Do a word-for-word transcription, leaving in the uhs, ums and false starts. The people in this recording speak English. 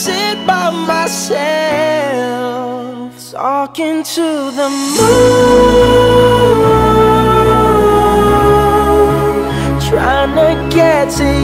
sit by myself, talking to the moon, trying to get to you.